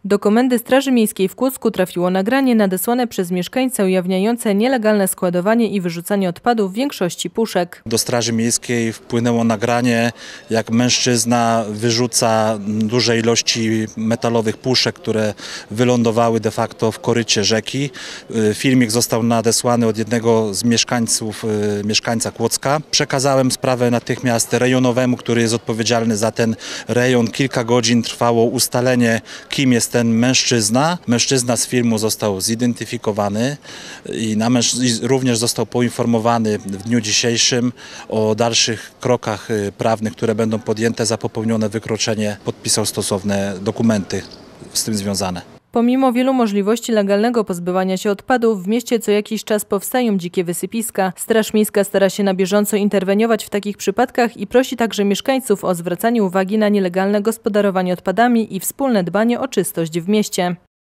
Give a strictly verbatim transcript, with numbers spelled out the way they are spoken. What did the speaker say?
Do Komendy Straży Miejskiej w Kłodzku trafiło nagranie nadesłane przez mieszkańcę ujawniające nielegalne składowanie i wyrzucanie odpadów w większości puszek. Do Straży Miejskiej wpłynęło nagranie, jak mężczyzna wyrzuca duże ilości metalowych puszek, które wylądowały de facto w korycie rzeki. Filmik został nadesłany od jednego z mieszkańców, mieszkańca Kłodzka. Przekazałem sprawę natychmiast rejonowemu, który jest odpowiedzialny za ten rejon. Kilka godzin trwało ustalenie, kim jest ten mężczyzna. Mężczyzna z filmu został zidentyfikowany i, na męż- i również został poinformowany w dniu dzisiejszym o dalszych krokach prawnych, które będą podjęte za popełnione wykroczenie. Podpisał stosowne dokumenty z tym związane. Pomimo wielu możliwości legalnego pozbywania się odpadów, w mieście co jakiś czas powstają dzikie wysypiska. Straż Miejska stara się na bieżąco interweniować w takich przypadkach i prosi także mieszkańców o zwracanie uwagi na nielegalne gospodarowanie odpadami i wspólne dbanie o czystość w mieście.